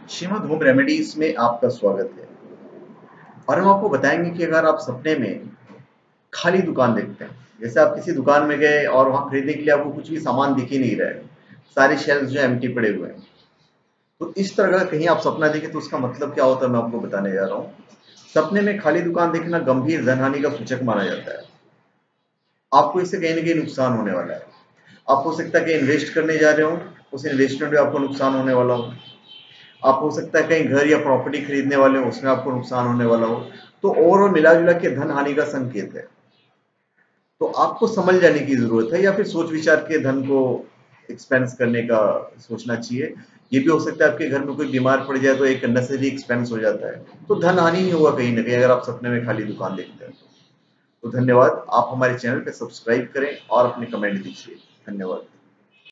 Shrimad home remedies में आपका स्वागत है। और हम आपको बताएंगे कि अगर आप सपने में खाली दुकान देखते हैं, जैसे आप किसी दुकान में गए और वहां खरीदने के लिए आपको कुछ भी सामान दिख ही नहीं रहा है, सारे शेल्फ जो एम्प्टी पड़े हुए हैं, तो इस तरह का कहीं आप सपना देखें तो उसका मतलब क्या होता है मैं आपको बताने जा रहा हूँ। सपने में खाली दुकान देखना गंभीर धनहानि का सूचक माना जाता है। आपको इससे कहीं ना कहीं नुकसान होने वाला है। आप हो सकता है कि इन्वेस्ट करने जा रहे हो, उस इन्वेस्टमेंट में आपको नुकसान होने वाला हो। आप हो सकता है कहीं घर या प्रॉपर्टी खरीदने वाले हो, उसमें आपको नुकसान होने वाला हो। तो ओवरऑल मिला जुला के धन हानि का संकेत है। तो आपको समझ जाने की जरूरत है या फिर सोच विचार के धन को एक्सपेंस करने का सोचना चाहिए। ये भी हो सकता है आपके घर में कोई बीमार पड़ जाए तो एक अननेसेसरी एक्सपेंस हो जाता है, तो धन हानि ही होगा कहीं ना कहीं अगर आप सपने में खाली दुकान देखते हैं। तो धन्यवाद। आप हमारे चैनल पे सब्सक्राइब करें और अपने कमेंट दीजिए। धन्यवाद।